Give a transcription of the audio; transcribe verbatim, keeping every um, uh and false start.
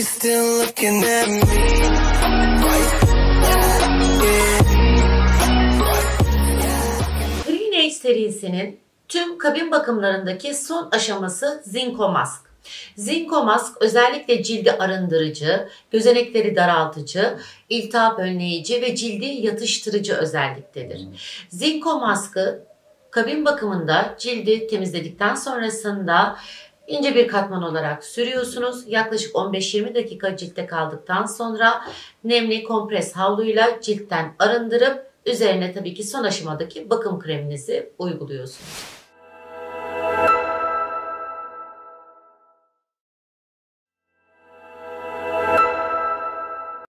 you still looking at me? Green Age serisinin tüm kabin bakımlarındaki son aşaması Zinco Mask. Zinco Mask özellikle cildi arındırıcı, gözenekleri daraltıcı, iltihap önleyici ve cildi yatıştırıcı özelliktedir. Zinco Mask'ı kabin bakımında cildi temizledikten sonrasında ince bir katman olarak sürüyorsunuz. Yaklaşık on beş yirmi dakika ciltte kaldıktan sonra nemli kompres havluyla ciltten arındırıp üzerine tabii ki son aşamadaki bakım kreminizi uyguluyorsunuz.